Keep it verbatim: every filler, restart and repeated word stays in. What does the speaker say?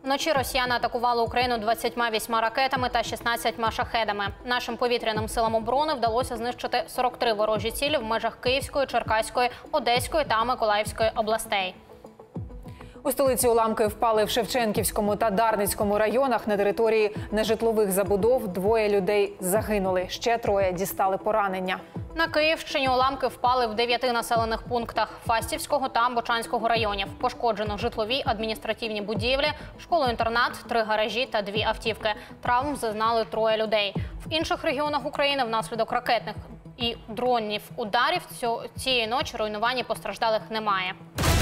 Вночі росіяни атакували Україну двадцятьма вісьма ракетами та шістнадцятьма шахедами. Нашим повітряним силам оборони вдалося знищити сорок три ворожі цілі в межах Київської, Черкаської, Одеської та Миколаївської областей. У столиці уламки впали в Шевченківському та Дарницькому районах. На території нежитлових забудов двоє людей загинули. Ще троє дістали поранення. На Київщині уламки впали в дев'яти населених пунктах Фастівського та Бочанського районів. Пошкоджено житлові, адміністративні будівлі, школу-інтернат, три гаражі та дві автівки. Травм зазнали троє людей. В інших регіонах України внаслідок ракетних і дронів ударів цієї ночі руйнувань і постраждалих немає.